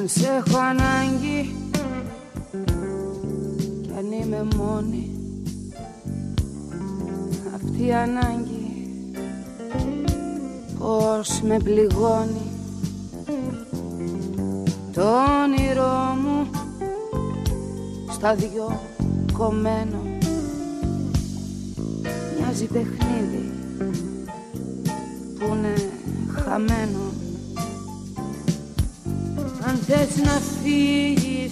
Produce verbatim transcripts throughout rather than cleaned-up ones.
σ' έχω ανάγκη κι αν είμαι μόνη, αυτή η ανάγκη πως με πληγώνει. Το όνειρό μου στα δυο κομμένο, μοιάζει παιχνίδι που είναι χαμένο. Αν θες να φύγεις,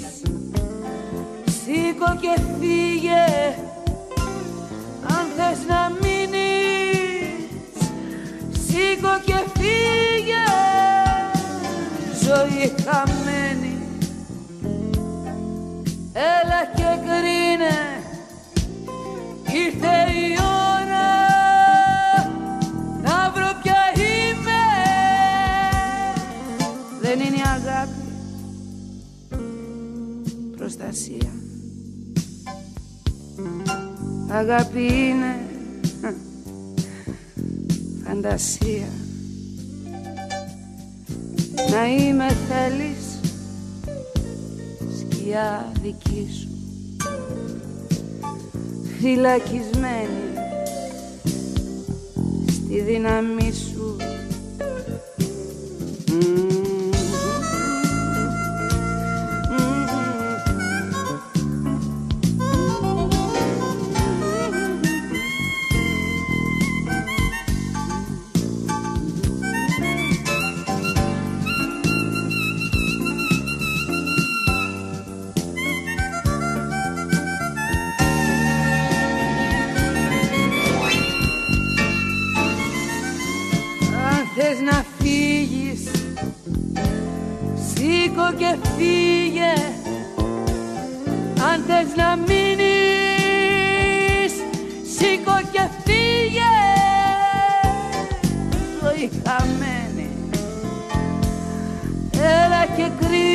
σήκω και φύγε. Αν θες να μείνεις, σήκω και φύγε. Ζωή χαμένη, έλα και κρίνε. Ήρθε η ώρα να βρω ποια είμαι. Δεν είναι η αγάπη προστασία, αγάπη είναι φαντασία. Να είμαι θέλεις, σκιά δική σου, φυλακισμένη στη δύναμή σου. Θες να φύγεις, σήκω και φύγε. Αν θες να μείνεις, σήκω και φύγε. Ζωή χαμένη, έλα και κρύβε.